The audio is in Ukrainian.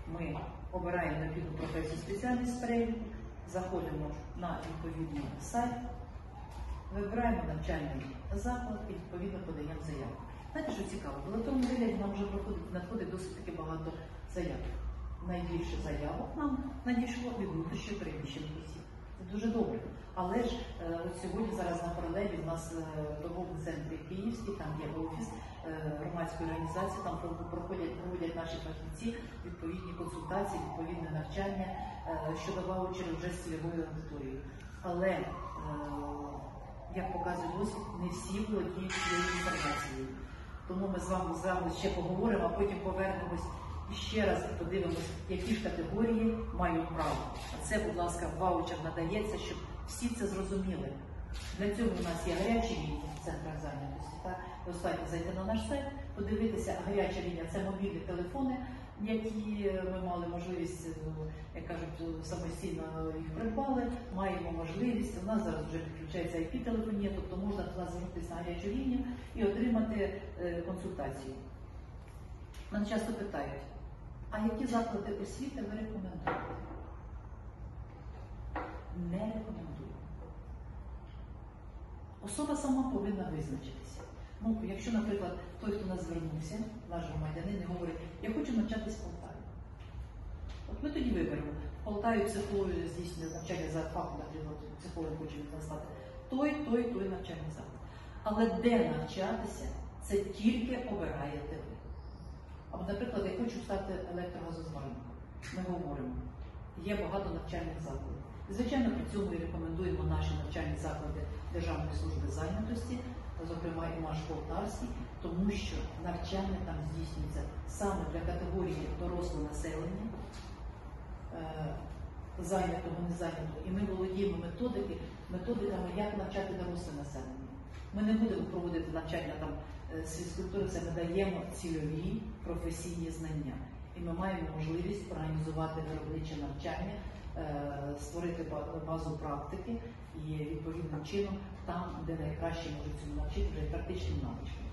ми обираємо необхідну професію, спеціальність переліку, заходимо на відповідний сайт, вибираємо навчальний заклад і відповідно подаємо заявку. Знаєте, що цікаво? В електронному вигляді нам вже надходить досить таки багато заявок. Найбільше заявок нам надійшло від внутрішньо переміщених осіб. Це дуже добре. Але ж от сьогодні зараз на паралелі в нас в торговому центрі Київський, там є офіс громадської організації, там проводять наші фахівці відповідні консультації, відповідне навчання щодо ваучерів вже з цільовою аудиторією. Але, як показує досвід, не всі володіють цією інформацією. Тому ми з вами ще поговоримо, а потім повернемось і ще раз подивимось, які ж категорії мають право. А це, будь ласка, ваучер надається, щоб всі це зрозуміли. Для цього у нас є гарячі лінії в центрах зайнятості. Достатньо зайти на наш сайт, подивитися, гаряча лінія – це мобільні телефони, які ми мали можливість, як кажуть, самостійно їх придбали, маємо можливість, у нас зараз вже підключається IP-телефонія, тобто можна до нас звернутися на гарячу лінію і отримати консультацію. Мене часто питають, а які заклади освіти ви рекомендуєте? Не рекомендую. Особа сама повинна визначитися. Ну, якщо, наприклад, той, хто нас звернувся, наш громадянин, і говорить, я хочу навчатись в Полтаві. От ми тоді виберемо. В Полтаві психологію здійснює навчання за фахом, наприклад, психолог хоче стати той навчальний заклад. Але де навчатися, це тільки обираєте ви. Або, наприклад, я хочу стати електрогазозварником. Ми говоримо, є багато навчальних закладів. Звичайно, при цьому і рекомендуємо наші навчальні заклади Державної служби зайнятості, зокрема і наш Полтавський, тому що навчання там здійснюється саме для категорії дорослого населення, зайнятого, незайнятого. І ми володіємо методиками, як навчати доросле населення. Ми не будемо проводити навчання там з фізкультури, це ми даємо цільові професійні знання. І ми маємо можливість організувати виробниче навчання, створити базу практики і відповідним чином там, де найкраще можуть цьому навчити, вже практичним навичкам.